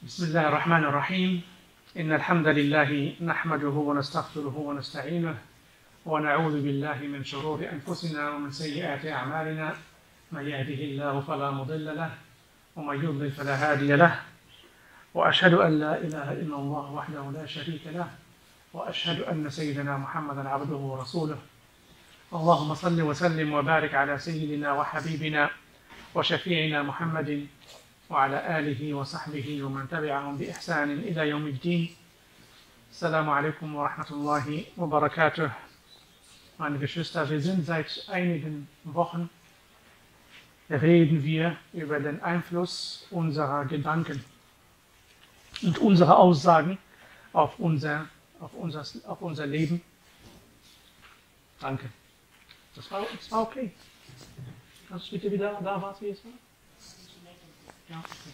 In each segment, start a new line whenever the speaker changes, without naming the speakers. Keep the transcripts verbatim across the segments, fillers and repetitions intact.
بسم الله الرحمن الرحيم إن الحمد لله نحمده ونستغفره ونستعينه ونعوذ بالله من شرور أنفسنا ومن سيئات أعمالنا من يهده الله فلا مضل له ومن يضلل فلا هادي له وأشهد أن لا إله إلا الله وحده لا شريك له وأشهد أن سيدنا محمدا عبده ورسوله اللهم صل وسلم وبارك على سيدنا وحبيبنا وشفيعنا محمد وعلى آله وصحبه ومن تبعهم بإحسان إلى يوم الدين. Assalamu alaikum wa rahmatullahi wa barakatuh. Meine Geschwister, wir sind seit einigen Wochen, reden wir über den Einfluss unserer Gedanken und unserer Aussagen auf unser, auf unser, auf unser Leben. Danke. Das war, das war okay. Kannst du bitte wieder da was, wie es war? Ja, okay.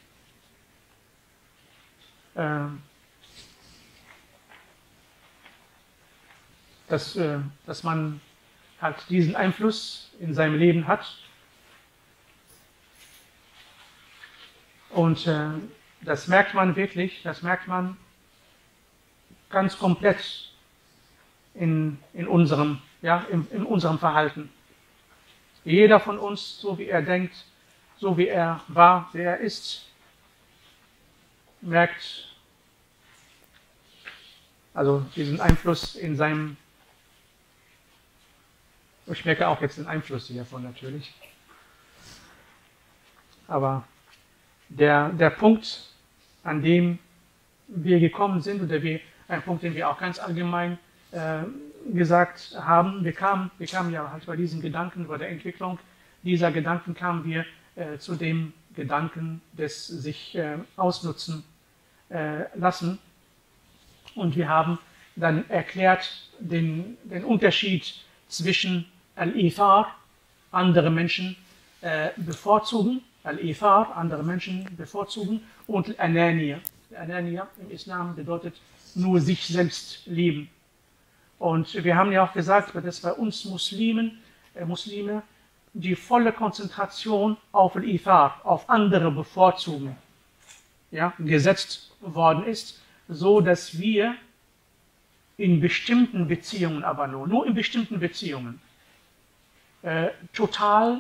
Ähm, dass, äh, dass man halt diesen Einfluss in seinem Leben hat. Und äh, das merkt man wirklich, das merkt man ganz komplett in, in, unserem, ja, in, in unserem Verhalten. Jeder von uns, so wie er denkt, so wie er war, wer er ist, merkt also diesen Einfluss in seinem, ich merke auch jetzt den Einfluss hiervon natürlich, aber der, der Punkt, an dem wir gekommen sind, oder wir, ein Punkt, den wir auch ganz allgemein äh, gesagt haben, wir kamen, wir kamen ja halt bei diesen Gedanken, bei der Entwicklung dieser Gedanken kamen wir äh, zu dem Gedanken des sich äh, ausnutzen äh, lassen. Und wir haben dann erklärt den, den Unterschied zwischen Al-Ithar, andere Menschen äh, bevorzugen, Al-Ithar, andere Menschen bevorzugen, und Al-Ananiya. Al-Ananiya im Islam bedeutet nur sich selbst lieben. Und wir haben ja auch gesagt, dass bei uns Muslimen, äh, Muslime die volle Konzentration auf Al-Ithar, auf andere bevorzugen, ja, gesetzt worden ist, so dass wir in bestimmten Beziehungen, aber nur, nur in bestimmten Beziehungen, äh, total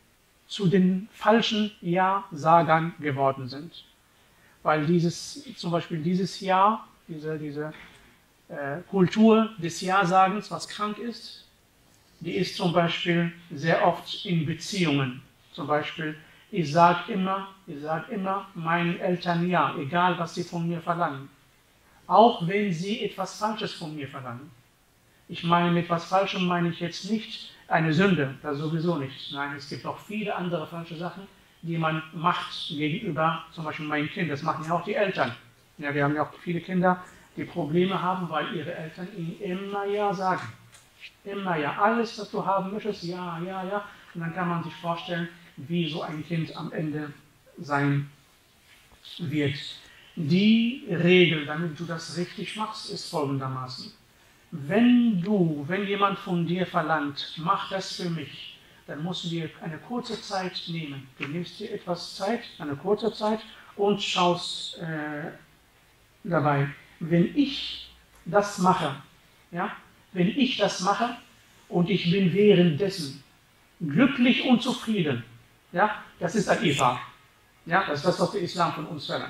zu den falschen Ja-Sagern geworden sind. Weil dieses, zum Beispiel dieses Ja, diese, diese äh, Kultur des Ja-Sagens, was krank ist, die ist zum Beispiel sehr oft in Beziehungen. Zum Beispiel, ich sage immer, ich sage immer meinen Eltern Ja, egal was sie von mir verlangen. Auch wenn sie etwas Falsches von mir verlangen. Ich meine, mit etwas Falschem meine ich jetzt nicht eine Sünde, das sowieso nicht. Nein, es gibt auch viele andere falsche Sachen, die man macht gegenüber, zum Beispiel meinem Kind. Das machen ja auch die Eltern. Ja, wir haben ja auch viele Kinder, die Probleme haben, weil ihre Eltern ihnen immer Ja sagen. Immer Ja. Alles, was du haben möchtest, ja, ja, ja. Und dann kann man sich vorstellen, wie so ein Kind am Ende sein wird. Die Regel, damit du das richtig machst, ist folgendermaßen. Wenn du, wenn jemand von dir verlangt, mach das für mich, dann musst du dir eine kurze Zeit nehmen. Du nimmst dir etwas Zeit, eine kurze Zeit, und schaust äh, dabei. Wenn ich das mache, ja, wenn ich das mache und ich bin währenddessen glücklich und zufrieden, ja, das ist Al-Ithar. Ja, das ist das, was der Islam von uns verlangt.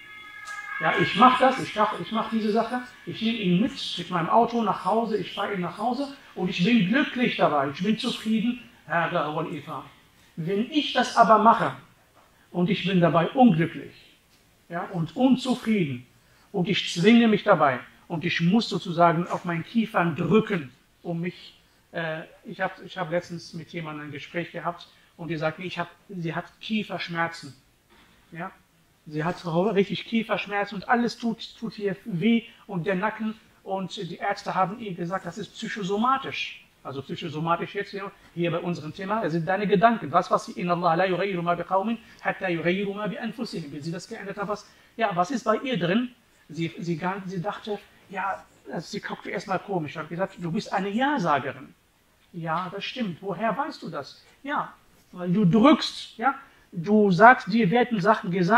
Ja, ich mache das, ich mache ich mach diese Sache, ich nehme ihn mit, mit meinem Auto nach Hause, ich fahre ihn nach Hause und ich bin glücklich dabei, ich bin zufrieden. Wenn ich das aber mache und ich bin dabei unglücklich, ja, und unzufrieden und ich zwinge mich dabei und ich muss sozusagen auf meinen Kiefern drücken, um mich, äh, ich habe ich hab letztens mit jemandem ein Gespräch gehabt und die sagte, ich hab, sie hat Kieferschmerzen. Ja? Sie hat richtig Kieferschmerzen und alles tut, tut ihr weh und der Nacken, und die Ärzte haben ihr gesagt, das ist psychosomatisch. Also psychosomatisch jetzt hier, hier bei unserem Thema, es sind deine Gedanken. Das, was sie in Allah la yughayyiru ma biqawmin hatta yughayyiru ma bi anfusihim, bis sie das geändert hat, was, ja, was ist bei ihr drin? Sie, sie, sie dachte, ja, also sie guckte erstmal komisch, ich habe gesagt, du bist eine Ja-Sagerin. Ja, das stimmt. Woher weißt du das? Ja, weil du drückst, ja, du sagst, dir werden Sachen gesagt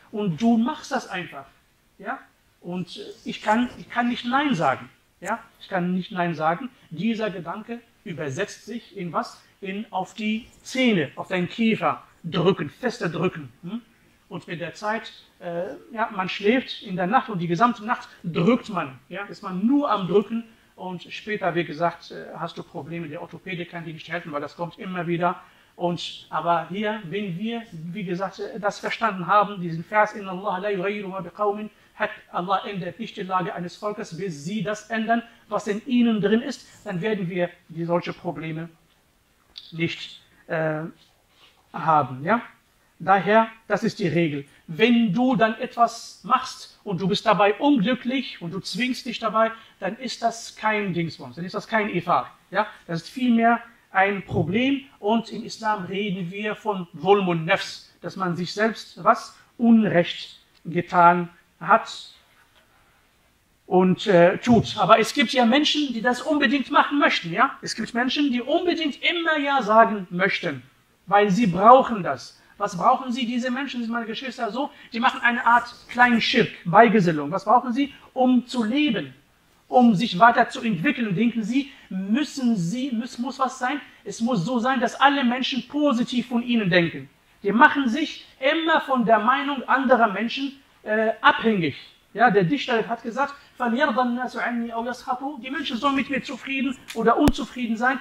und du machst das einfach. Ja? Und ich kann, ich kann nicht Nein sagen. Ja? Ich kann nicht Nein sagen. Dieser Gedanke übersetzt sich in was? In auf die Zähne, auf deinen Kiefer drücken, fester drücken. Hm? Und mit der Zeit, äh, ja, man schläft in der Nacht und die gesamte Nacht drückt man. Ja? Ist man nur am Drücken und später, wie gesagt, äh, hast du Probleme. Der Orthopäde kann dir nicht helfen, weil das kommt immer wieder. Und, aber hier, wenn wir, wie gesagt, das verstanden haben, diesen Vers, Inna Allah la yughayyiru ma biqawmin, hat Allah ändert nicht die Lage eines Volkes, bis sie das ändern, was in ihnen drin ist, dann werden wir die solche Probleme nicht äh, haben. Ja? Daher, das ist die Regel. Wenn du dann etwas machst und du bist dabei unglücklich und du zwingst dich dabei, dann ist das kein Dingsbums, dann ist das kein Ifar. Ja? Das ist vielmehr ein Problem und im Islam reden wir von Zulmun Nafs, dass man sich selbst was Unrecht getan hat und äh, tut. Aber es gibt ja Menschen, die das unbedingt machen möchten. Ja? Es gibt Menschen, die unbedingt immer Ja sagen möchten, weil sie brauchen das. Was brauchen sie, diese Menschen, sind meine Geschwister so, die machen eine Art kleinen Schirk, Beigesellung. Was brauchen sie, um zu leben? Um sich weiterzuentwickeln, denken sie, müssen sie, muss, muss was sein? Es muss so sein, dass alle Menschen positiv von ihnen denken. Die machen sich immer von der Meinung anderer Menschen äh, abhängig. Ja, der Dichter hat gesagt, die Menschen sollen mit mir zufrieden oder unzufrieden sein.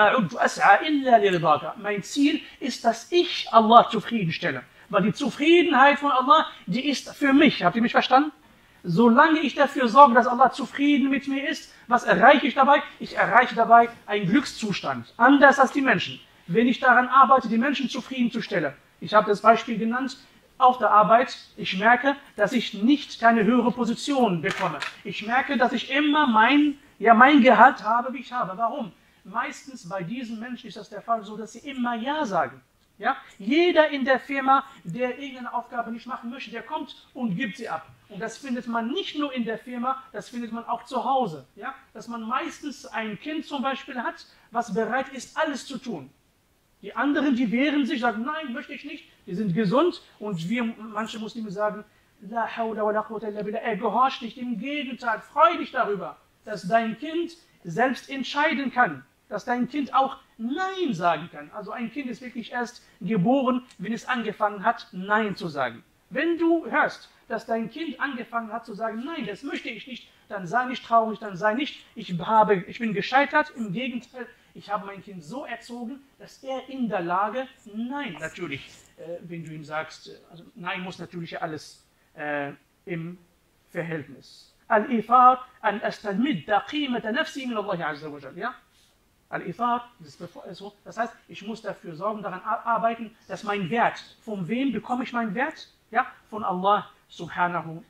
Mein Ziel ist, dass ich Allah zufriedenstelle. Weil die Zufriedenheit von Allah, die ist für mich. Habt ihr mich verstanden? Solange ich dafür sorge, dass Allah zufrieden mit mir ist, was erreiche ich dabei? Ich erreiche dabei einen Glückszustand, anders als die Menschen. Wenn ich daran arbeite, die Menschen zufriedenzustellen. Ich habe das Beispiel genannt, auf der Arbeit, ich merke, dass ich nicht keine höhere Position bekomme. Ich merke, dass ich immer mein, ja, mein Gehalt habe, wie ich habe. Warum? Meistens bei diesen Menschen ist das der Fall so, dass sie immer Ja sagen. Ja? Jeder in der Firma, der irgendeine Aufgabe nicht machen möchte, der kommt und gibt sie ab. Und das findet man nicht nur in der Firma, das findet man auch zu Hause. Ja? Dass man meistens ein Kind zum Beispiel hat, was bereit ist, alles zu tun. Die anderen, die wehren sich, sagen, nein, möchte ich nicht. Die sind gesund und wir, manche Muslime sagen, La hawla wa la quwwata illa billah. Er gehorcht nicht, im Gegenteil, freu dich darüber, dass dein Kind selbst entscheiden kann, dass dein Kind auch Nein sagen kann. Also ein Kind ist wirklich erst geboren, wenn es angefangen hat, Nein zu sagen. Wenn du hörst, dass dein Kind angefangen hat zu sagen, nein, das möchte ich nicht, dann sei nicht traurig, dann sei nicht, ich, habe, ich bin gescheitert, im Gegenteil, ich habe mein Kind so erzogen, dass er in der Lage, nein, natürlich, äh, wenn du ihm sagst, also nein muss natürlich alles äh, im Verhältnis. Al-Ifar an astalmidda qimata nafsi min Allah azza wa jal, ja? Al-Ifar, das heißt, ich muss dafür sorgen, daran arbeiten, dass mein Wert, von wem bekomme ich meinen Wert? Ja, von Allah subhanahu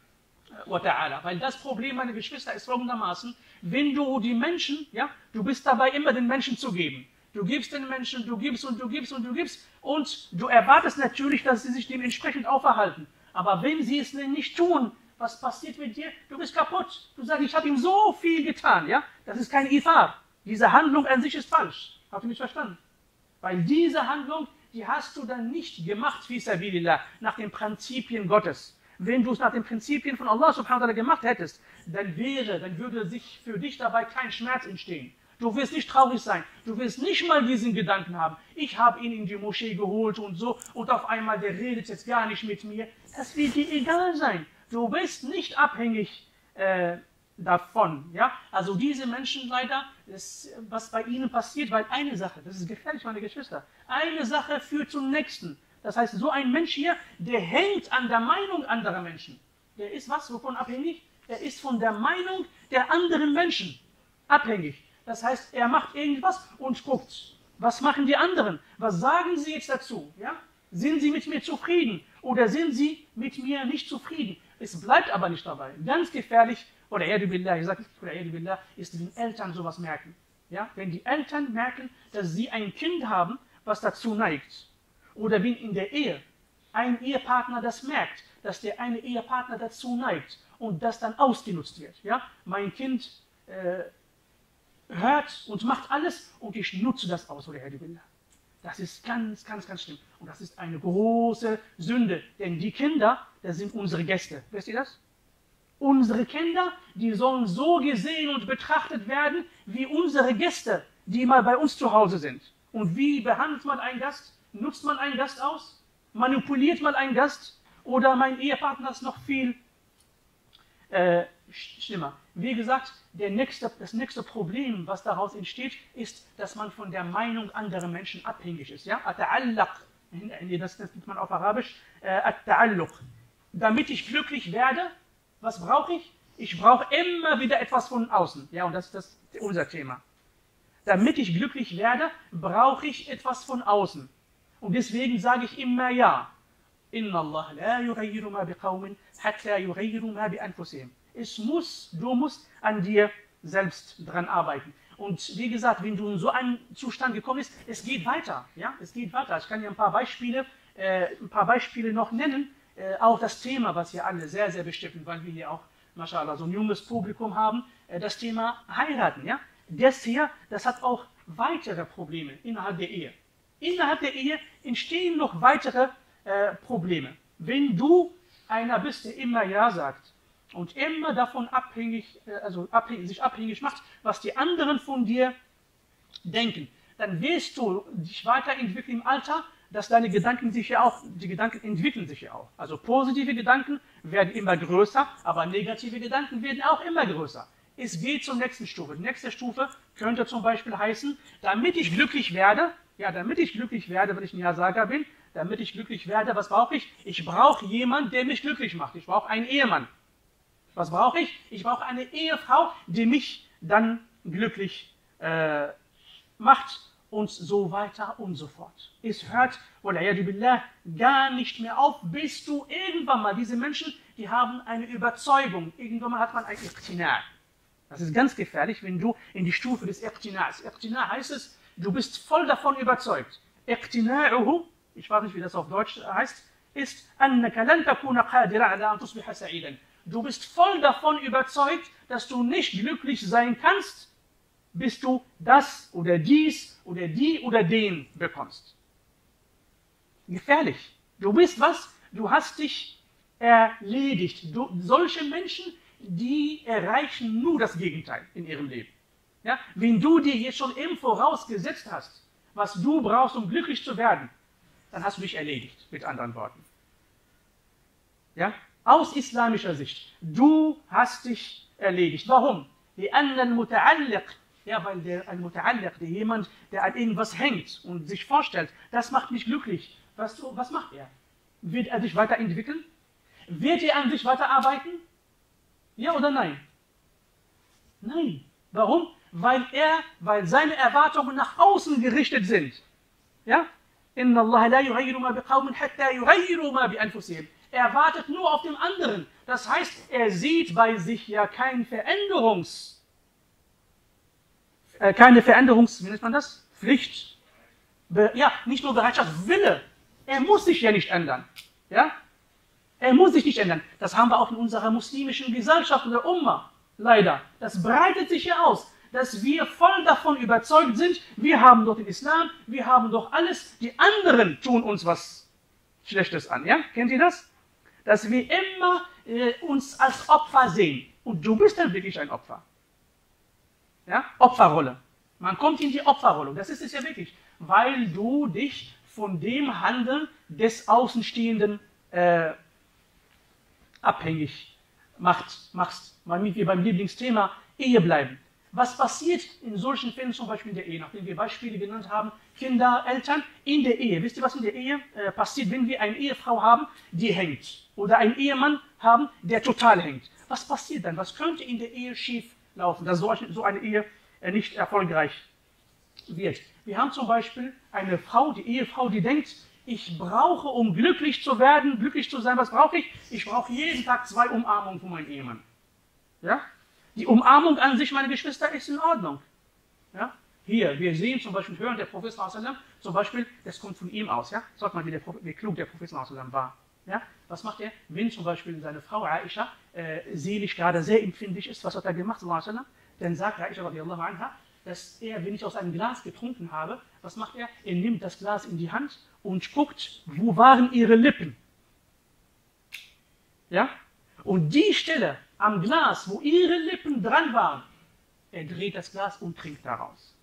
wa ta'ala. Weil das Problem, meine Geschwister, ist folgendermaßen, wenn du die Menschen, ja, du bist dabei immer den Menschen zu geben. Du gibst den Menschen, du gibst und du gibst und du gibst und du erwartest natürlich, dass sie sich dementsprechend auch verhalten. Aber wenn sie es nicht tun, was passiert mit dir? Du bist kaputt. Du sagst, ich habe ihm so viel getan, ja? Das ist kein Ifar. Diese Handlung an sich ist falsch. Habt ihr mich verstanden? Weil diese Handlung, die hast du dann nicht gemacht, fi sabilillah, nach den Prinzipien Gottes. Wenn du es nach den Prinzipien von Allah subhanahu wa ta'ala gemacht hättest, dann wäre, dann würde sich für dich dabei kein Schmerz entstehen. Du wirst nicht traurig sein. Du wirst nicht mal diesen Gedanken haben. Ich habe ihn in die Moschee geholt und so und auf einmal, der redet jetzt gar nicht mit mir. Das wird dir egal sein. Du bist nicht abhängig äh, davon. Ja? Also diese Menschen leider, das, was bei ihnen passiert, weil eine Sache, das ist gefährlich, meine Geschwister, eine Sache führt zum nächsten. Das heißt, so ein Mensch hier, der hängt an der Meinung anderer Menschen. Der ist was, wovon abhängig? Er ist von der Meinung der anderen Menschen abhängig. Das heißt, er macht irgendwas und guckt, was machen die anderen? Was sagen sie jetzt dazu? Ja? Sind sie mit mir zufrieden oder sind sie mit mir nicht zufrieden? Es bleibt aber nicht dabei. Ganz gefährlich, oder Billah, ich sage, Billah, ist, wenn Eltern sowas merken. Ja? Wenn die Eltern merken, dass sie ein Kind haben, was dazu neigt. Oder wenn in der Ehe ein Ehepartner das merkt, dass der eine Ehepartner dazu neigt und das dann ausgenutzt wird. Ja? Mein Kind äh, hört und macht alles und ich nutze das aus, oder Billah. Das ist ganz, ganz, ganz schlimm. Und das ist eine große Sünde. Denn die Kinder, das sind unsere Gäste. Wisst ihr das? Unsere Kinder, die sollen so gesehen und betrachtet werden wie unsere Gäste, die mal bei uns zu Hause sind. Und wie behandelt man einen Gast? Nutzt man einen Gast aus? Manipuliert man einen Gast? Oder mein Ehepartner ist noch viel äh, schlimmer. Wie gesagt, der nächste, das nächste Problem, was daraus entsteht, ist, dass man von der Meinung anderer Menschen abhängig ist. Ja? Ata'allaq, das nennt man auf Arabisch, At-Ta'alluq. Damit ich glücklich werde, was brauche ich? Ich brauche immer wieder etwas von außen. Ja, und das ist das, unser Thema. Damit ich glücklich werde, brauche ich etwas von außen. Und deswegen sage ich immer ja. Inna Allah la yughayyiru ma biqawmin hatta yughayyiru ma bi anfusihim. Es muss, du musst an dir selbst dran arbeiten. Und wie gesagt, wenn du in so einen Zustand gekommen bist, es geht weiter. Ja, es geht weiter. Ich kann dir ein paar Beispiele, äh, ein paar Beispiele noch nennen. Äh, auch das Thema, was hier alle sehr, sehr bestimmt, weil wir hier auch, mashallah, so ein junges Publikum haben, äh, das Thema heiraten. Ja? Das hier, das hat auch weitere Probleme innerhalb der Ehe. Innerhalb der Ehe entstehen noch weitere äh, Probleme. Wenn du einer bist, der immer Ja sagt und immer davon abhängig, äh, also abhängig, sich abhängig macht, was die anderen von dir denken, dann wirst du dich weiterentwickeln im Alter, dass deine Gedanken sich ja auch, die Gedanken entwickeln sich ja auch. Also positive Gedanken werden immer größer, aber negative Gedanken werden auch immer größer. Es geht zur nächsten Stufe. Die nächste Stufe könnte zum Beispiel heißen, damit ich glücklich werde, ja, damit ich glücklich werde, wenn ich ein Ja-Sager bin, damit ich glücklich werde, was brauche ich? Ich brauche jemanden, der mich glücklich macht. Ich brauche einen Ehemann. Was brauche ich? Ich brauche eine Ehefrau, die mich dann glücklich äh, macht. Und so weiter und so fort. Es hört, billah, gar nicht mehr auf, bis du irgendwann mal, diese Menschen, die haben eine Überzeugung. Irgendwann mal hat man ein Iqtina'. Das ist ganz gefährlich, wenn du in die Stufe des Iqtina's. Iqtina' heißt es, du bist voll davon überzeugt. Iqtina'uhu, ich weiß nicht, wie das auf Deutsch heißt, ist, annaka lan takuna qadiran ala an tusbiha sa'idan. Du bist voll davon überzeugt, dass du nicht glücklich sein kannst, bis du das oder dies oder die oder den bekommst. Gefährlich. Du bist was? Du hast dich erledigt. Du, solche Menschen, die erreichen nur das Gegenteil in ihrem Leben. Ja? Wenn du dir jetzt schon im Voraus gesetzt hast, was du brauchst, um glücklich zu werden, dann hast du dich erledigt, mit anderen Worten. Ja? Aus islamischer Sicht. Du hast dich erledigt. Warum? لأن المتعلق Ja, weil der, ein Muta'alliq, der jemand, der an irgendwas hängt und sich vorstellt, das macht mich glücklich. Was, was macht er? Wird er sich weiterentwickeln? Wird er an sich weiterarbeiten? Ja oder nein? Nein. Warum? Weil er, weil seine Erwartungen nach außen gerichtet sind. Ja? Inna Allah la yughayyiru ma biqawmin hatta yughayyiru ma bi anfusihim. Er wartet nur auf den anderen. Das heißt, er sieht bei sich ja kein Veränderungs keine Veränderungs, wie nennt man das? Pflicht. Be, ja, nicht nur Bereitschaft, Wille. Er muss sich ja nicht ändern. Ja? Er muss sich nicht ändern. Das haben wir auch in unserer muslimischen Gesellschaft, in der Umma. Leider. Das breitet sich ja aus, dass wir voll davon überzeugt sind, wir haben doch den Islam, wir haben doch alles, die anderen tun uns was Schlechtes an. Ja? Kennt ihr das? Dass wir immer äh, uns als Opfer sehen. Und du bist dann wirklich ein Opfer. Ja? Opferrolle. Man kommt in die Opferrolle. Das ist es ja wirklich. Weil du dich von dem Handeln des Außenstehenden äh, abhängig macht, machst. Damit wir beim Lieblingsthema Ehe bleiben. Was passiert in solchen Fällen, zum Beispiel in der Ehe, nachdem wir Beispiele genannt haben, Kinder, Eltern, in der Ehe. Wisst ihr, was in der Ehe äh, passiert, wenn wir eine Ehefrau haben, die hängt? Oder einen Ehemann haben, der total hängt? Was passiert dann? Was könnte in der Ehe schief laufen, dass so eine Ehe nicht erfolgreich wird. Wir haben zum Beispiel eine Frau, die Ehefrau, die denkt, ich brauche, um glücklich zu werden, glücklich zu sein, was brauche ich? Ich brauche jeden Tag zwei Umarmungen von meinem Ehemann. Ja? Die Umarmung an sich, meine Geschwister, ist in Ordnung. Ja? Hier, wir sehen zum Beispiel, hören der Prophet zum Beispiel, das kommt von ihm aus. Ja? Sag mal, wie, der, wie klug der Prophet war. Ja? Was macht er? Wenn zum Beispiel seine Frau Aisha äh, seelisch gerade sehr empfindlich ist, was hat er gemacht? Dann sagt Aisha radiallahu anha, dass er, wenn ich aus einem Glas getrunken habe, was macht er? Er nimmt das Glas in die Hand und guckt, wo waren ihre Lippen. Ja? Und die Stelle am Glas, wo ihre Lippen dran waren, er dreht das Glas und trinkt daraus.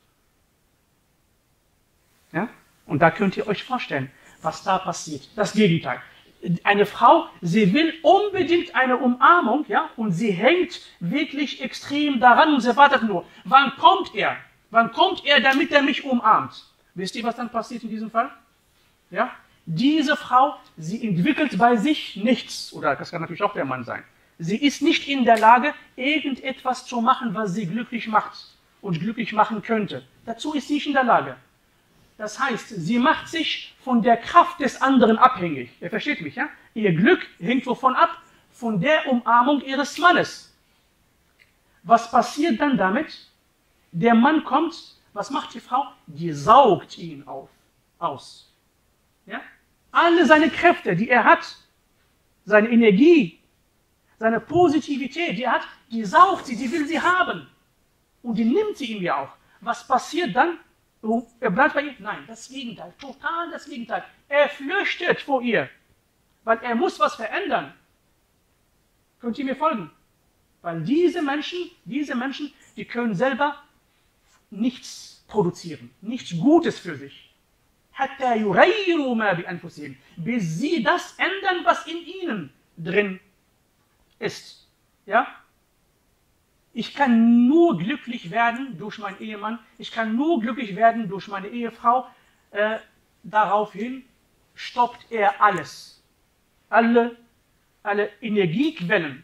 Ja? Und da könnt ihr euch vorstellen, was da passiert. Das Gegenteil. Eine Frau, sie will unbedingt eine Umarmung, ja, und sie hängt wirklich extrem daran und sie wartet nur, wann kommt er? Wann kommt er, damit er mich umarmt? Wisst ihr, was dann passiert in diesem Fall? Ja? Diese Frau, sie entwickelt bei sich nichts, oder das kann natürlich auch der Mann sein. Sie ist nicht in der Lage, irgendetwas zu machen, was sie glücklich macht und glücklich machen könnte. Dazu ist sie nicht in der Lage. Das heißt, sie macht sich von der Kraft des anderen abhängig. Ihr versteht mich, ja? Ihr Glück hängt wovon ab? Von der Umarmung ihres Mannes. Was passiert dann damit? Der Mann kommt, was macht die Frau? Die saugt ihn auf, aus. Ja? Alle seine Kräfte, die er hat, seine Energie, seine Positivität, die er hat, die saugt sie, die will sie haben. Und die nimmt sie ihm ja auch. Was passiert dann? Oh, er bleibt bei ihr? Nein, das Gegenteil, total das Gegenteil. Er flüchtet vor ihr, weil er muss was verändern. Könnt ihr mir folgen? Weil diese Menschen, diese Menschen, die können selber nichts produzieren, nichts Gutes für sich. Bis sie das ändern, was in ihnen drin ist. Ja? Ich kann nur glücklich werden durch meinen Ehemann, ich kann nur glücklich werden durch meine Ehefrau. Äh, daraufhin stoppt er alles. Alle, alle Energiequellen,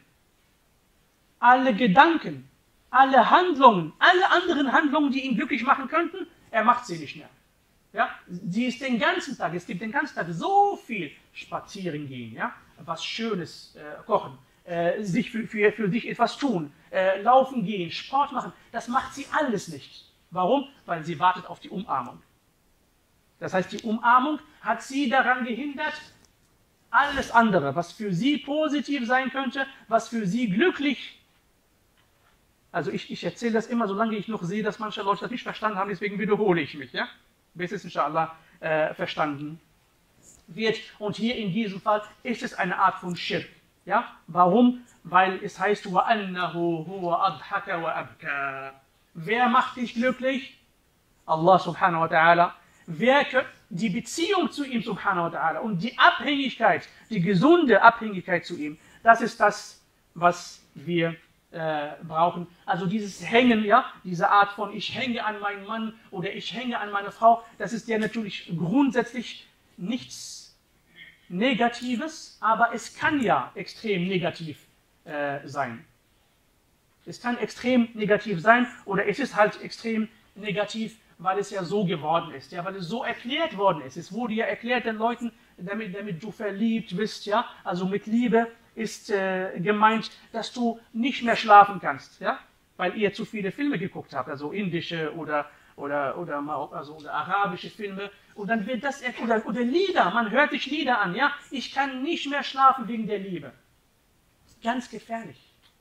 alle Gedanken, alle Handlungen, alle anderen Handlungen, die ihn glücklich machen könnten, er macht sie nicht mehr. Ja? Sie ist den ganzen Tag, es gibt den ganzen Tag so viel spazieren gehen, ja? Was Schönes äh, kochen. Äh, sich für, für, für sich etwas tun, äh, laufen gehen, Sport machen, das macht sie alles nicht. Warum? Weil sie wartet auf die Umarmung. Das heißt, die Umarmung hat sie daran gehindert, alles andere, was für sie positiv sein könnte, was für sie glücklich, also ich, ich erzähle das immer, solange ich noch sehe, dass manche Leute das nicht verstanden haben, deswegen wiederhole ich mich, ja? Bis es inshallah äh, verstanden wird. Und hier in diesem Fall ist es eine Art von Schirk. Ja? Warum? Weil es heißt, وَأَنَّهُ هُوَ أَضْحَكَ وَأَبْكَى. Wer macht dich glücklich? Allah subhanahu wa ta'ala. Wer die Beziehung zu ihm subhanahu wa ta'ala und die Abhängigkeit, die gesunde Abhängigkeit zu ihm, das ist das, was wir äh, brauchen. Also dieses Hängen, ja, diese Art von ich hänge an meinen Mann oder ich hänge an meine Frau, das ist ja natürlich grundsätzlich nichts Negatives, aber es kann ja extrem negativ äh, sein. Es kann extrem negativ sein oder es ist halt extrem negativ, weil es ja so geworden ist, ja, weil es so erklärt worden ist. Es wurde ja erklärt den Leuten, damit, damit du verliebt bist, ja, also mit Liebe ist äh, gemeint, dass du nicht mehr schlafen kannst, ja, weil ihr zu viele Filme geguckt habt, also indische oder oder oder also oder arabische Filme. Und dann wird das, oder, oder Lieder, man hört sich Lieder an, ja, ich kann nicht mehr schlafen wegen der Liebe. Ganz gefährlich.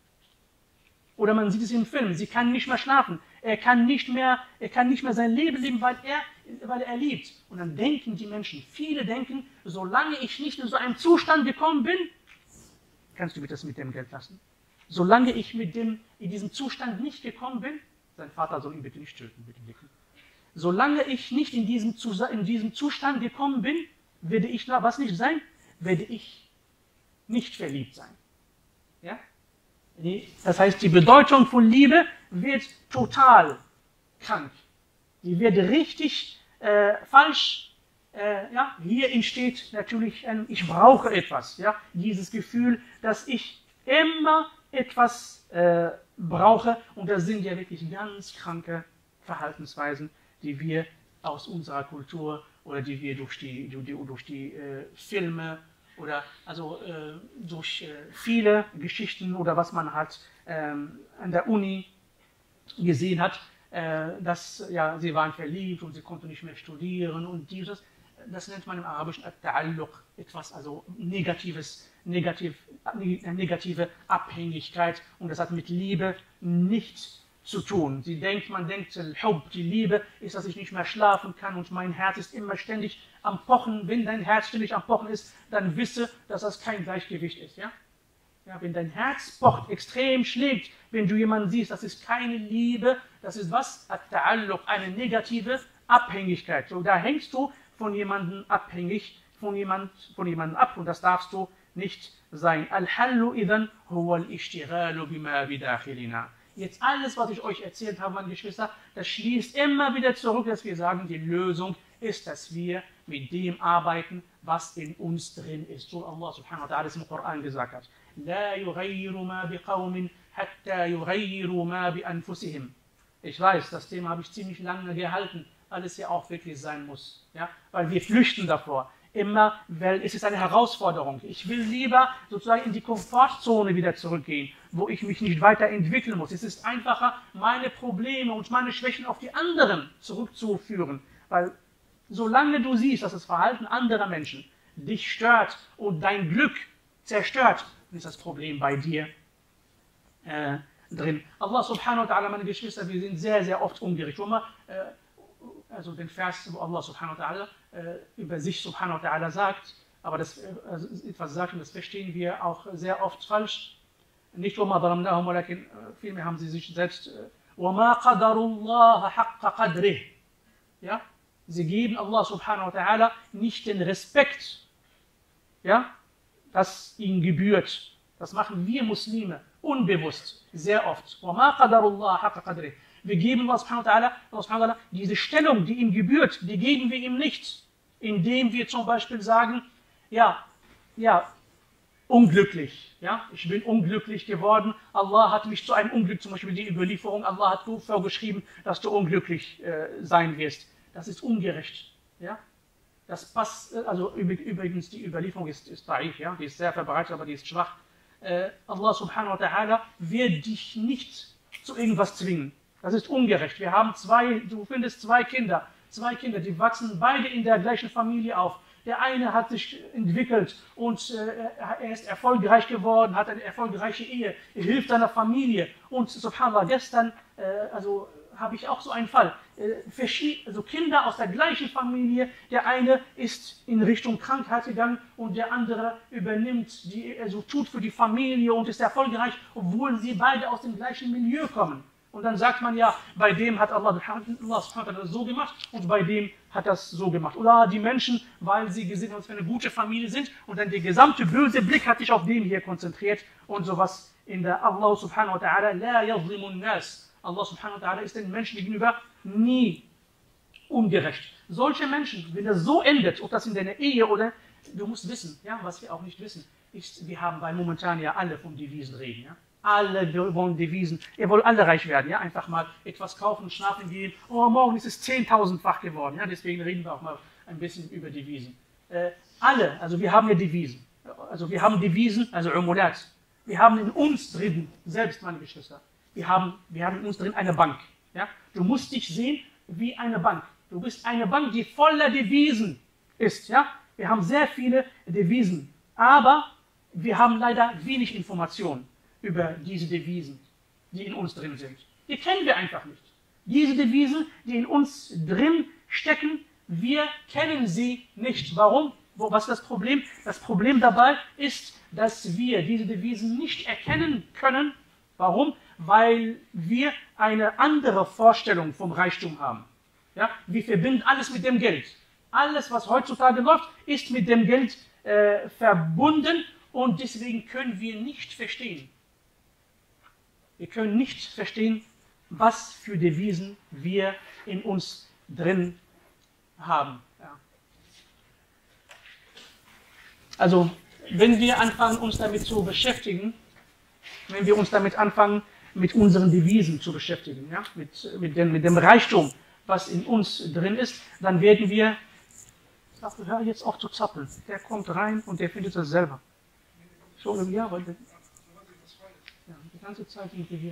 Oder man sieht es im Film, sie kann nicht mehr schlafen, er kann nicht mehr, er kann nicht mehr sein Leben leben, weil er, weil er liebt. Und dann denken die Menschen, viele denken, solange ich nicht in so einen Zustand gekommen bin, kannst du mir das mit dem Geld lassen? Solange ich mit dem, in diesem Zustand nicht gekommen bin, sein Vater soll ihn bitte nicht töten, bitte blicken. Solange ich nicht in diesem, in diesem Zustand gekommen bin, werde ich, was nicht sein, werde ich nicht verliebt sein. Ja? Das heißt, die Bedeutung von Liebe wird total krank. Die wird richtig äh, falsch. Äh, ja? Hier entsteht natürlich ein, ich brauche etwas. Ja? Dieses Gefühl, dass ich immer etwas äh, brauche. Und das sind ja wirklich ganz kranke Verhaltensweisen, die wir aus unserer Kultur oder die wir durch die, durch die, durch die äh, Filme oder also äh, durch äh, viele Geschichten oder was man halt ähm, an der Uni gesehen hat, äh, dass ja, sie waren verliebt und sie konnten nicht mehr studieren und dieses, das nennt man im Arabischen At-Ta'alluq, etwas also Negatives, negativ, eine negative Abhängigkeit und das hat mit Liebe nichts zu tun. Sie denkt, man denkt, Hub, die Liebe ist, dass ich nicht mehr schlafen kann und mein Herz ist immer ständig am Pochen. Wenn dein Herz ständig am Pochen ist, dann wisse, dass das kein Gleichgewicht ist. Ja? Ja, wenn dein Herz pocht, extrem schlägt, wenn du jemanden siehst, das ist keine Liebe, das ist was? At-Ta'alluq, eine negative Abhängigkeit. So, da hängst du von jemandem abhängig, von jemand, von jemandem ab und das darfst du nicht sein. Al-Hallu idhan huwa al-Ishtighalu bima bidakhilina. Jetzt alles, was ich euch erzählt habe, meine Geschwister, das schließt immer wieder zurück, dass wir sagen, die Lösung ist, dass wir mit dem arbeiten, was in uns drin ist. So Allah subhanahu wa ta'ala es im Koran gesagt hat. La yughayyiru ma biqawmin hatta yughayyiru ma bi anfusihim. Ich weiß, das Thema habe ich ziemlich lange gehalten, weil es ja auch wirklich sein muss. Ja? Weil wir flüchten davor. Immer, weil es ist eine Herausforderung. Ich will lieber sozusagen in die Komfortzone wieder zurückgehen, wo ich mich nicht weiterentwickeln muss. Es ist einfacher, meine Probleme und meine Schwächen auf die anderen zurückzuführen. Weil solange du siehst, dass das Verhalten anderer Menschen dich stört und dein Glück zerstört, dann ist das Problem bei dir äh, drin. Allah subhanahu wa ta'ala, meine Geschwister, wir sind sehr, sehr oft ungerecht. Wo man, äh, also den Vers, wo Allah subhanahu wa ta'ala äh, über sich subhanahu wa ta'ala sagt, aber das äh, also etwas sagt und das verstehen wir auch sehr oft falsch. Nicht وَمَا ظَلَمْنَاهُمْ وَلَكِنْ vielmehr haben sie sich selbst وَمَا قَدَرُوا اللَّهَ حَقَّ قَدْرِهِ. Ja? Sie geben Allah subhanahu wa ta'ala nicht den Respekt, ja, das ihnen gebührt. Das machen wir Muslime unbewusst, sehr oft. وَمَا قَدَرُوا اللَّهَ حَقَّ قَدْرِهِ. Wir geben Allah subhanahu wa ta'ala, Allah subhanahu wa ta'ala diese Stellung, die ihm gebührt, die geben wir ihm nicht, indem wir zum Beispiel sagen, ja, ja, unglücklich, ja, ich bin unglücklich geworden, Allah hat mich zu einem Unglück, zum Beispiel die Überlieferung, Allah hat du vorgeschrieben, dass du unglücklich äh, sein wirst. Das ist ungerecht, ja. Das passt, also übrigens die Überlieferung ist, ist daif, ja, die ist sehr verbreitet, aber die ist schwach. Äh, Allah subhanahu wa ta'ala wird dich nicht zu irgendwas zwingen. Das ist ungerecht. Wir haben zwei, du findest zwei Kinder, zwei Kinder, die wachsen beide in der gleichen Familie auf. Der eine hat sich entwickelt und äh, er ist erfolgreich geworden, hat eine erfolgreiche Ehe, er hilft seiner Familie. Und subhanallah, gestern, äh, also habe ich auch so einen Fall. Äh, also Kinder aus der gleichen Familie, der eine ist in Richtung Krankheit gegangen und der andere übernimmt, die, also tut für die Familie und ist erfolgreich, obwohl sie beide aus dem gleichen Milieu kommen. Und dann sagt man ja, bei dem hat Allah, Allah das so gemacht und bei dem hat das so gemacht. Oder die Menschen, weil sie gesehen haben, dass wir eine gute Familie sind und dann der gesamte böse Blick hat sich auf den hier konzentriert und sowas in der Allah subhanahu wa ta'ala, la yazlimun nas. Allah subhanahu wa ta'ala ist den Menschen gegenüber nie ungerecht. Solche Menschen, wenn das so endet, ob das in deiner Ehe oder, du musst wissen, ja, was wir auch nicht wissen, ist, wir haben bei momentan ja alle von Devisen reden, ja. Alle wollen Devisen. Ihr wollt alle reich werden, ja? Einfach mal etwas kaufen, schlafen gehen. Oh, morgen ist es zehntausendfach geworden. Ja? Deswegen reden wir auch mal ein bisschen über Devisen. Äh, alle, also wir haben ja Devisen. Also wir haben Devisen, also Umulat. Wir haben in uns drin, selbst meine Geschwister, wir haben, wir haben in uns drin eine Bank. Ja? Du musst dich sehen wie eine Bank. Du bist eine Bank, die voller Devisen ist. Ja? Wir haben sehr viele Devisen, aber wir haben leider wenig Informationen über diese Devisen, die in uns drin sind. Die kennen wir einfach nicht. Diese Devisen, die in uns drin stecken, wir kennen sie nicht. Warum? Was ist das Problem? Das Problem dabei ist, dass wir diese Devisen nicht erkennen können. Warum? Weil wir eine andere Vorstellung vom Reichtum haben. Ja? Wir verbinden alles mit dem Geld. Alles, was heutzutage läuft, ist mit dem Geld äh, verbunden und deswegen können wir nicht verstehen, Wir können nicht verstehen, was für Devisen wir in uns drin haben. Ja. Also, wenn wir anfangen, uns damit zu beschäftigen, wenn wir uns damit anfangen, mit unseren Devisen zu beschäftigen, ja, mit, mit, dem, mit dem Reichtum, was in uns drin ist, dann werden wir, ach, hör jetzt auf zu zappeln, der kommt rein und der findet das selber. So, ja, weil der, ja, die ganze Zeit sind wir hier.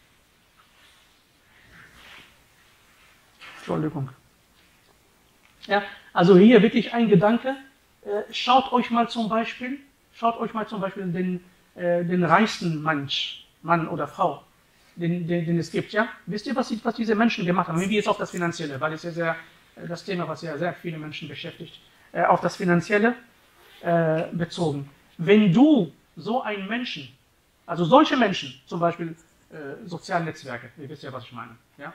Entschuldigung. Ja, also hier wirklich ein Gedanke. Äh, schaut euch mal zum Beispiel, schaut euch mal zum Beispiel den, äh, den reichsten Mensch, Mann oder Frau den, den, den es gibt, ja? Wisst ihr, was, was diese Menschen gemacht haben? Wenn wir jetzt auf das Finanzielle, weil es ja sehr, das Thema, was ja sehr viele Menschen beschäftigt, äh, auf das Finanzielle äh, bezogen. Wenn du so einen Menschen, also solche Menschen, zum Beispiel äh, soziale Netzwerke, ihr wisst ja, was ich meine, ja?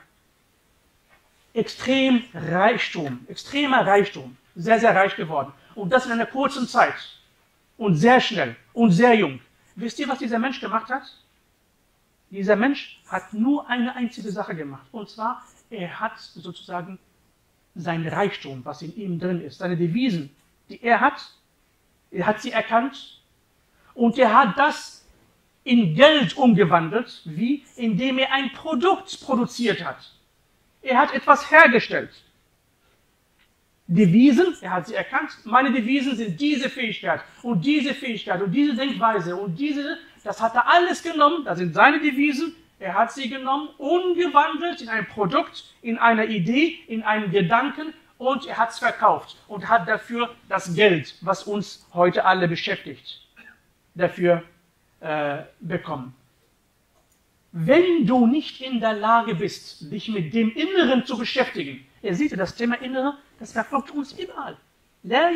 Extrem Reichtum, extremer Reichtum, sehr, sehr reich geworden. Und das in einer kurzen Zeit. Und sehr schnell und sehr jung. Wisst ihr, was dieser Mensch gemacht hat? Dieser Mensch hat nur eine einzige Sache gemacht. Und zwar, er hat sozusagen sein Reichtum, was in ihm drin ist, seine Devisen, die er hat, er hat sie erkannt und er hat das in Geld umgewandelt, wie indem er ein Produkt produziert hat. Er hat etwas hergestellt. Devisen, er hat sie erkannt, meine Devisen sind diese Fähigkeit und diese Fähigkeit und diese Denkweise und diese, das hat er alles genommen, das sind seine Devisen, er hat sie genommen, umgewandelt in ein Produkt, in eine Idee, in einen Gedanken und er hat es verkauft und hat dafür das Geld, was uns heute alle beschäftigt, dafür äh, bekommen. Wenn du nicht in der Lage bist, dich mit dem Inneren zu beschäftigen, ihr seht, das Thema Innere, das verfolgt uns überall. Wenn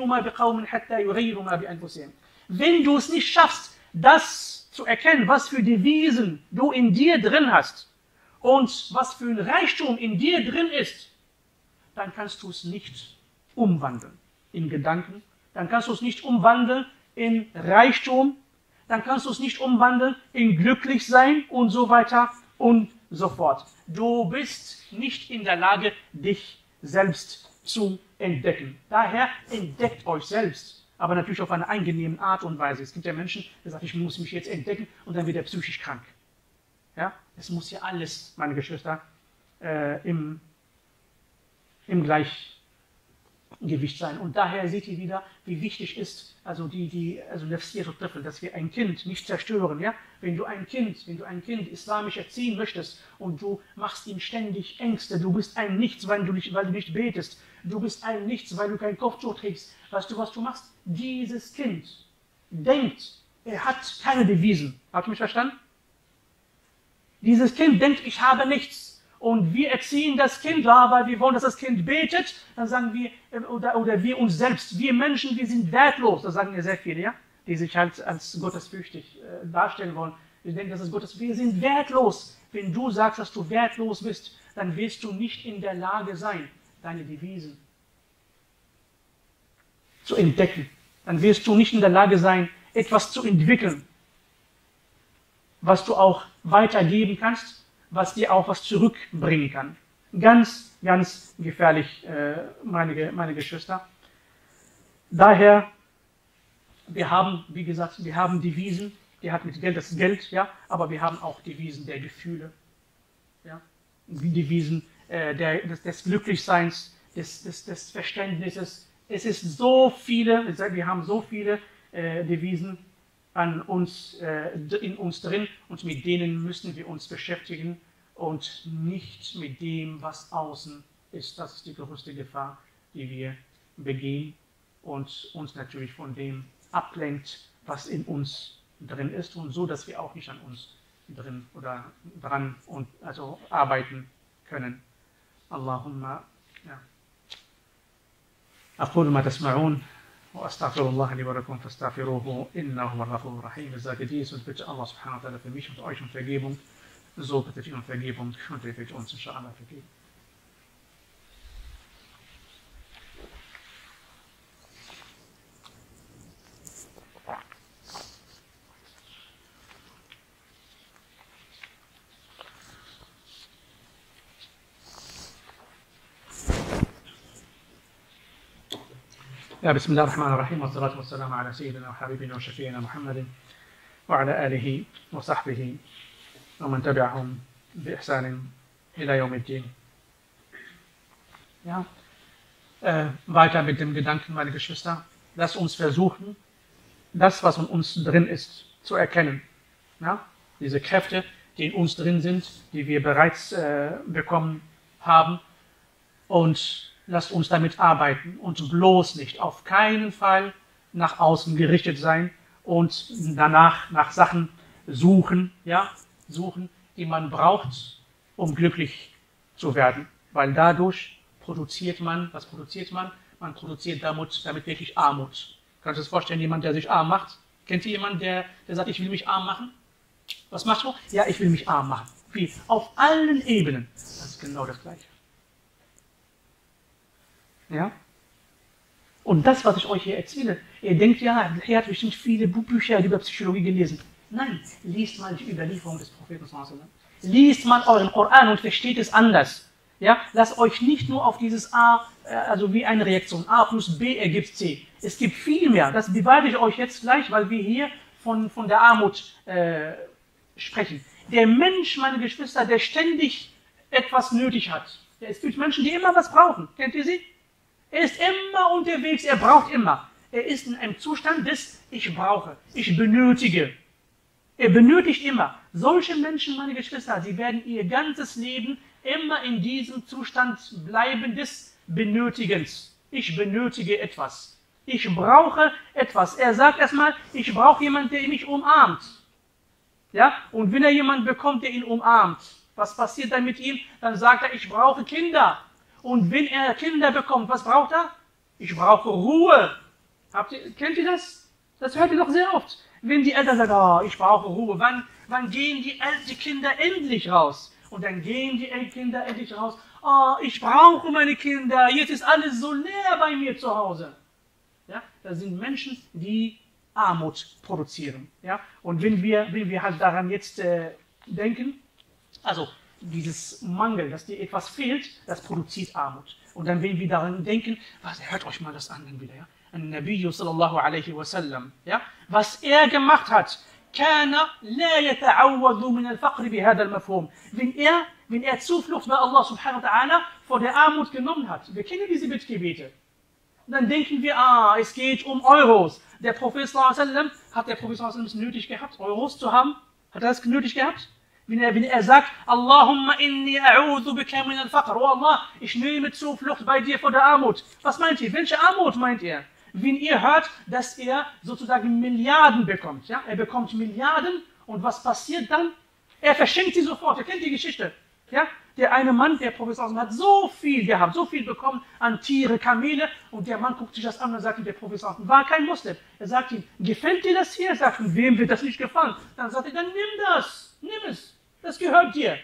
du es nicht schaffst, das zu erkennen, was für Devisen du in dir drin hast und was für ein Reichtum in dir drin ist, dann kannst du es nicht umwandeln in Gedanken, dann kannst du es nicht umwandeln in Reichtum, dann kannst du es nicht umwandeln in glücklich sein und so weiter und so fort. Du bist nicht in der Lage, dich selbst zu entdecken. Daher entdeckt euch selbst, aber natürlich auf eine angenehme Art und Weise. Es gibt ja Menschen, die sagen, ich muss mich jetzt entdecken und dann wird er psychisch krank. Ja? Es muss ja alles, meine Geschwister, äh, im, im Gleichgewicht sein. Und daher seht ihr wieder, wie wichtig ist, also die, die, also dass wir ein Kind nicht zerstören. Ja? Wenn du ein Kind, wenn du ein Kind islamisch erziehen möchtest und du machst ihm ständig Ängste, du bist ein Nichts, weil du nicht, weil du nicht betest, du bist ein Nichts, weil du kein Kopftuch trägst. Weißt du, was du machst? Dieses Kind denkt, er hat keine Devisen. Habt ihr mich verstanden? Dieses Kind denkt, ich habe nichts. Und wir erziehen das Kind, weil wir wollen, dass das Kind betet. Dann sagen wir, oder, oder wir uns selbst, wir Menschen, wir sind wertlos. Das sagen ja sehr viele, ja, die sich halt als gottesfürchtig äh, darstellen wollen. Wir denken, das ist Gottes. Wir sind wertlos. Wenn du sagst, dass du wertlos bist, dann wirst du nicht in der Lage sein, deine Devisen zu entdecken. Dann wirst du nicht in der Lage sein, etwas zu entwickeln, was du auch weitergeben kannst, was dir auch was zurückbringen kann. Ganz, ganz gefährlich, äh, meine, meine Geschwister. Daher, wir haben, wie gesagt, wir haben Devisen, die hat mit Geld das Geld, ja, aber wir haben auch Devisen der Gefühle, ja, Devisen äh, der, des, des Glücklichseins, des, des, des Verständnisses. Es ist so viele, wir haben so viele äh, Devisen an uns, äh, in uns drin und mit denen müssen wir uns beschäftigen und nicht mit dem, was außen ist. Das ist die größte Gefahr, die wir begehen und uns natürlich von dem ablenkt, was in uns drin ist und so, dass wir auch nicht an uns drin oder dran und also arbeiten können. Allahumma, ja. أقول ما تسمعون وأستغفر الله لي ولكم فاستغفروه إنه هو الغفور الرحيم. Ich sage dies und bitte Allah subhanahu wa ta'ala für mich und euch um Vergebung. So bitte ich um Vergebung und er wird uns inshallah vergeben. يا بسم الله الرحمن الرحيم والصلاة والسلام على سيدنا وحبيبنا وشفيعنا محمد وعلى آله وصحبه ومن تبعهم بإحسان إلى يوم الدين. Ja, äh, weiter mit dem Gedanken, meine Geschwister, lasst uns versuchen, das, was in uns drin ist, zu erkennen. Ja? Diese Kräfte, die in uns drin sind, die wir bereits äh, bekommen haben und lasst uns damit arbeiten und bloß nicht, auf keinen Fall nach außen gerichtet sein und danach nach Sachen suchen, ja, suchen, die man braucht, um glücklich zu werden. Weil dadurch produziert man, was produziert man? Man produziert damit, damit wirklich Armut. Kannst du dir das vorstellen, jemand, der sich arm macht? Kennt ihr jemanden, der, der sagt, ich will mich arm machen? Was machst du? Ja, ich will mich arm machen. Wie? Auf allen Ebenen. Das ist genau das Gleiche. Ja? Und das, was ich euch hier erzähle, ihr denkt, ja, er hat bestimmt viele Bücher über Psychologie gelesen. Nein, liest mal die Überlieferung des Propheten. Liest mal euren Koran und versteht es anders. Ja? Lasst euch nicht nur auf dieses A, also wie eine Reaktion, A plus B ergibt C. Es gibt viel mehr. Das beweise ich euch jetzt gleich, weil wir hier von, von der Armut äh, sprechen. Der Mensch, meine Geschwister, der ständig etwas nötig hat. Ja, es gibt Menschen, die immer was brauchen. Kennt ihr sie? Er ist immer unterwegs, er braucht immer. Er ist in einem Zustand des Ich brauche, ich benötige. Er benötigt immer. Solche Menschen, meine Geschwister, sie werden ihr ganzes Leben immer in diesem Zustand bleiben des Benötigens. Ich benötige etwas. Ich brauche etwas. Er sagt erstmal, ich brauche jemanden, der mich umarmt. Ja? Und wenn er jemanden bekommt, der ihn umarmt, was passiert dann mit ihm? Dann sagt er, ich brauche Kinder. Und wenn er Kinder bekommt, was braucht er? Ich brauche Ruhe. Habt ihr, kennt ihr das? Das hört ihr doch sehr oft. Wenn die Eltern sagen, oh, ich brauche Ruhe, wann, wann gehen die, die Kinder endlich raus? Und dann gehen die Kinder endlich raus. Oh, ich brauche meine Kinder, jetzt ist alles so leer bei mir zu Hause. Ja? Das sind Menschen, die Armut produzieren. Ja? Und wenn wir, wenn wir halt daran jetzt äh, denken, also dieses Mangel, dass dir etwas fehlt, das produziert Armut. Und dann, wenn wir daran denken, was, hört euch mal das an dann wieder, ja? An-Nabi sallallahu alaihi wasallam, ja? Was er gemacht hat, كان لا يتعوذ من الفقر بهذا المفهوم. Wenn er, wenn er Zuflucht bei Allah subhanahu wa ta'ala vor der Armut genommen hat, wir kennen diese Bittgebete, dann denken wir, ah, es geht um Euros. Der Prophet sallallahu alaihi wasallam, hat der Prophet sallallahu alaihi wasallam es nötig gehabt, Euros zu haben? Hat er das nötig gehabt? Wenn er, wenn er sagt, Allahumma inni a'udhu bika min al-faqr, oh Allah, ich nehme Zuflucht bei dir vor der Armut. Was meint ihr? Welche Armut meint er? Wenn ihr hört, dass er sozusagen Milliarden bekommt, ja? Er bekommt Milliarden und was passiert dann? Er verschenkt sie sofort. Ihr kennt die Geschichte. Ja? Der eine Mann, der Prophet hat so viel gehabt, so viel bekommen an Tiere, Kamele und der Mann guckt sich das an und sagt ihm, der Prophet war kein Muslim. Er sagt ihm, gefällt dir das hier? Er sagt, wem wird das nicht gefallen? Dann sagt er, dann nimm das, nimm es, das gehört dir.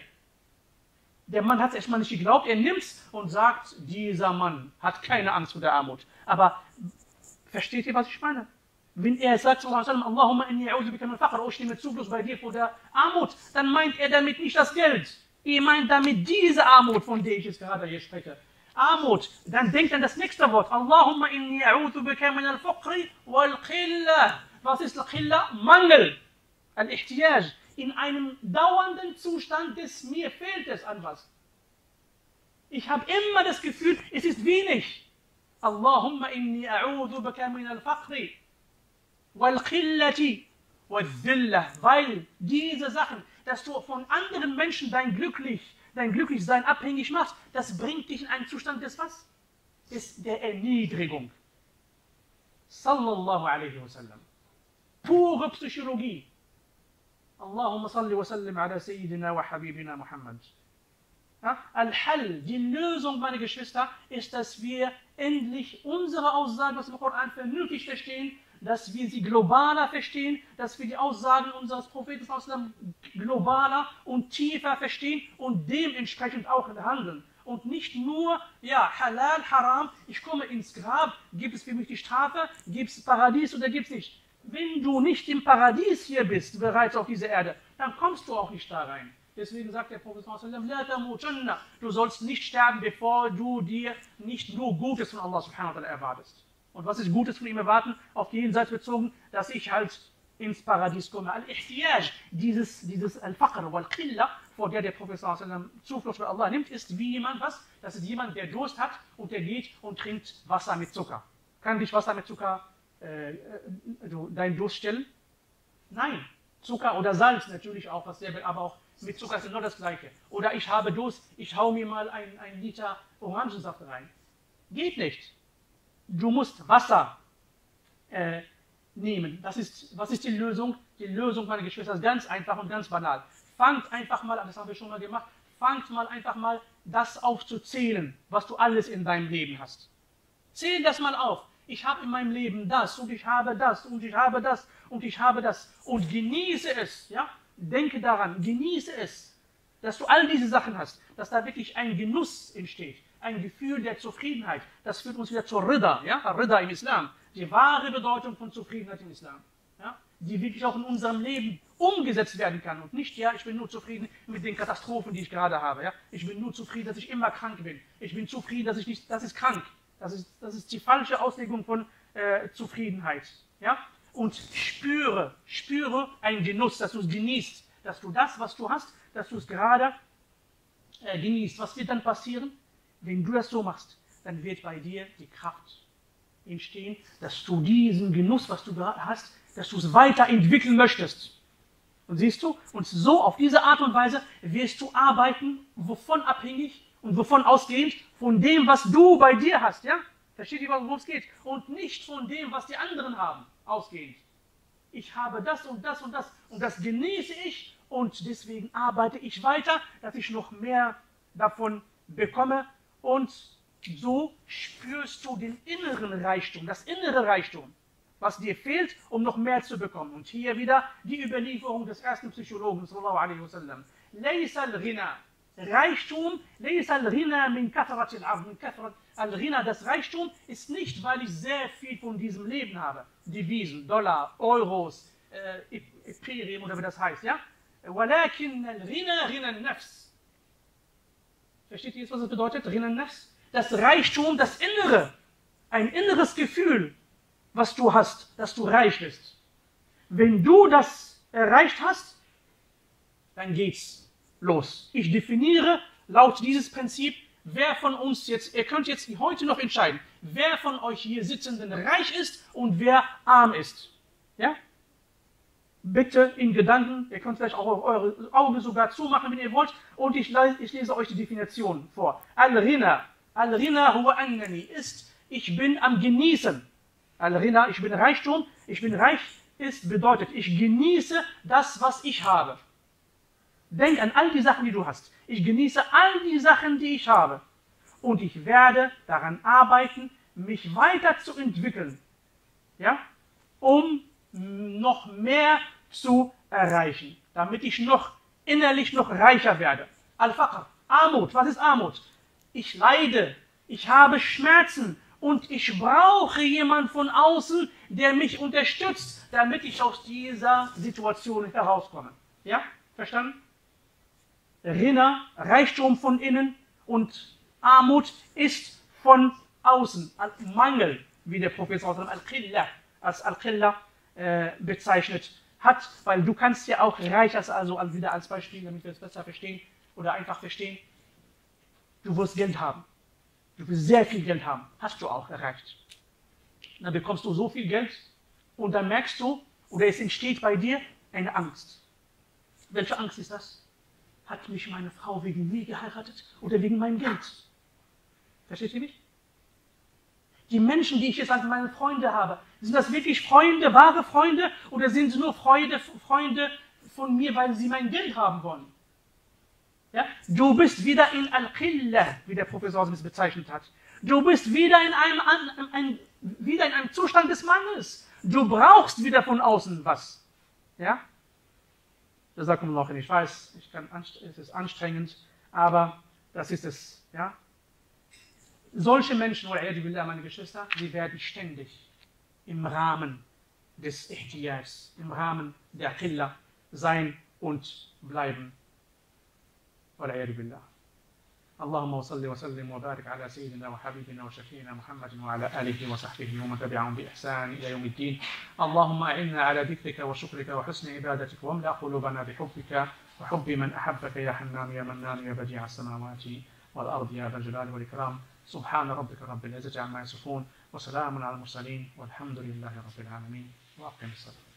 Der Mann hat es erstmal nicht geglaubt, er nimmt es und sagt, dieser Mann hat keine Angst vor der Armut. Aber versteht ihr, was ich meine? Wenn er sagt, Allahumma inni a'udhu bika min al-faqr, oh, ich nehme Zuflucht bei dir vor der Armut, dann meint er damit nicht das Geld. Er meint damit diese Armut, von der ich jetzt gerade hier spreche. Armut. Dann denkt an das nächste Wort. Allahumma inni a'udhu bika min al-faqri wal-qillah. Was ist al-qillah? Mangel. Al-ihtiyaj. In einem dauernden Zustand des mir fehlt es an was. Ich habe immer das Gefühl, es ist wenig. Allahumma inni a'udhu bika min al-faqri wal-qillati wal-dhillah. Weil diese Sachen, dass du von anderen Menschen dein Glücklich, dein Glücklichsein abhängig machst, das bringt dich in einen Zustand des was? Des der Erniedrigung. Sallallahu alaihi wasallam. Pure Psychologie. Allahumma salli wa sallim ala Sayyidina wa Habibina Muhammad. Ja? Al-Hal, die Lösung, meine Geschwister, ist, dass wir endlich unsere Aussagen aus dem Koran vernünftig verstehen, dass wir sie globaler verstehen, dass wir die Aussagen unseres Propheten globaler und tiefer verstehen und dementsprechend auch handeln. Und nicht nur, ja, halal, haram, ich komme ins Grab, gibt es für mich die Strafe, gibt es Paradies oder gibt es nicht? Wenn du nicht im Paradies hier bist, bereits auf dieser Erde, dann kommst du auch nicht da rein. Deswegen sagt der Prophet, du sollst nicht sterben, bevor du dir nicht nur Gutes von Allah subhanahu wa ta'ala erwartest. Und was ist Gutes von ihm erwarten? Auf die Jenseits bezogen, dass ich halt ins Paradies komme. Al-Ihtiyaj, dieses, dieses Al-Faqr wal-Qillah, vor der der Prophet Zuflucht bei Allah nimmt, ist wie jemand, was? Das ist jemand, der Durst hat und der geht und trinkt Wasser mit Zucker. Kann dich Wasser mit Zucker äh, also deinen Durst stillen? Nein. Zucker oder Salz natürlich auch, dasselbe, aber auch mit Zucker ist genau das Gleiche. Oder ich habe Durst, ich hau mir mal ein, ein Liter Orangensaft rein. Geht nicht. Du musst Wasser äh, nehmen. Das ist, was ist die Lösung? Die Lösung, meine Geschwister, ist ganz einfach und ganz banal. fangt einfach mal, das haben wir schon mal gemacht, fangt mal einfach mal das aufzuzählen, was du alles in deinem Leben hast. Zähl das mal auf. Ich habe in meinem Leben das und ich habe das und ich habe das und ich habe das und genieße es. Ja? Denke daran, genieße es, dass du all diese Sachen hast, dass da wirklich ein Genuss entsteht, ein Gefühl der Zufriedenheit. Das führt uns wieder zur Rida, ja? Rida im Islam, die wahre Bedeutung von Zufriedenheit im Islam, ja? Die wirklich auch in unserem Leben umgesetzt werden kann und nicht, ja, ich bin nur zufrieden mit den Katastrophen, die ich gerade habe. Ja? Ich bin nur zufrieden, dass ich immer krank bin. Ich bin zufrieden, dass ich nicht, das ist krank. Das ist, das ist die falsche Auslegung von äh, Zufriedenheit. Ja? Und spüre, spüre einen Genuss, dass du es genießt, dass du das, was du hast, dass du es gerade äh, genießt. Was wird dann passieren? Wenn du das so machst, dann wird bei dir die Kraft entstehen, dass du diesen Genuss, was du gerade hast, dass du es weiterentwickeln möchtest. Und siehst du, und so auf diese Art und Weise wirst du arbeiten, wovon abhängig und wovon ausgehend? Von dem, was du bei dir hast, ja? Versteht ihr, worum es geht? Und nicht von dem, was die anderen haben, ausgehend. Ich habe das und das und das und das genieße ich und deswegen arbeite ich weiter, dass ich noch mehr davon bekomme und so spürst du den inneren Reichtum, das innere Reichtum, was dir fehlt, um noch mehr zu bekommen. Und hier wieder die Überlieferung des ersten Psychologen, sallallahu alaihi wasallam. Laysa al-Ghina, Reichtum, Laysa al-Ghina min kathrat al-'ard, min kathrat al-Ghina, das Reichtum ist nicht, weil ich sehr viel von diesem Leben habe. Devisen, Dollar, Euros, äh, Imperium oder wie das heißt, ja? Walakin al-Ghina, Ghina al-Nafs. Versteht ihr jetzt, was das bedeutet? Ghina al-Nafs? Das Reichtum, das Innere, ein inneres Gefühl, was du hast, dass du reich bist. Wenn du das erreicht hast, dann geht's los. Ich definiere laut dieses Prinzip, wer von uns jetzt, ihr könnt jetzt heute noch entscheiden, wer von euch hier Sitzenden reich ist und wer arm ist. Ja? Bitte in Gedanken, ihr könnt vielleicht auch eure Augen sogar zumachen, wenn ihr wollt, und ich, ich lese euch die Definition vor. Al-Ghina, Al-Ghina huwa annani ist, ich bin am Genießen. Al-Ghina, ich bin Reichtum, ich bin reich, ist bedeutet, ich genieße das, was ich habe. Denk an all die Sachen, die du hast. Ich genieße all die Sachen, die ich habe. Und ich werde daran arbeiten, mich weiterzuentwickeln, ja, um noch mehr zu erreichen, damit ich noch innerlich noch reicher werde. Al-Faqr, Armut, was ist Armut? Ich leide, ich habe Schmerzen und ich brauche jemanden von außen, der mich unterstützt, damit ich aus dieser Situation herauskomme. Ja, verstanden? Ghina, Reichtum von innen und Armut ist von außen. Mangel, wie der Prophet Al-Qillah als Al-Qillah äh, bezeichnet hat, weil du kannst ja auch reich, also wieder als Beispiel, damit wir es besser verstehen oder einfach verstehen, du wirst Geld haben. Du wirst sehr viel Geld haben. Hast du auch erreicht. Dann bekommst du so viel Geld und dann merkst du, oder es entsteht bei dir eine Angst. Welche Angst ist das? Hat mich meine Frau wegen mir geheiratet oder wegen meinem Geld? Versteht ihr mich? Die Menschen, die ich jetzt als meine Freunde habe, sind das wirklich Freunde, wahre Freunde, oder sind sie nur Freunde, Freunde von mir, weil sie mein Geld haben wollen? Ja? Du bist wieder in Al-Qillah, wie der Professor es bezeichnet hat. Du bist wieder in einem, ein, ein, wieder in einem Zustand des Mangels. Du brauchst wieder von außen was. Ja? Das sagt man noch nicht. Ich weiß, ich kann, es ist anstrengend, aber das ist es. Ja? Solche Menschen, oder Billah, meine Geschwister, sie werden ständig im Rahmen des Ihtiyajs, im Rahmen der Qillah sein und bleiben. والعياذ بالله. اللهم صل وسلم وبارك على سيدنا وحبيبنا وشفينا محمد وعلى آله وصحبه ومن تبعهم بإحسان إلى يوم الدين. اللهم أعنا على ذكرك وشكرك وحسن عبادتك واملأ قلوبنا بحبك وحب من أحبك يا حنان يا منان يا بديع السماوات والأرض يا ذا الجلال والإكرام. سبحان ربك رب العزة عما يصفون وسلام على المرسلين والحمد لله رب العالمين وأقم الصلاة.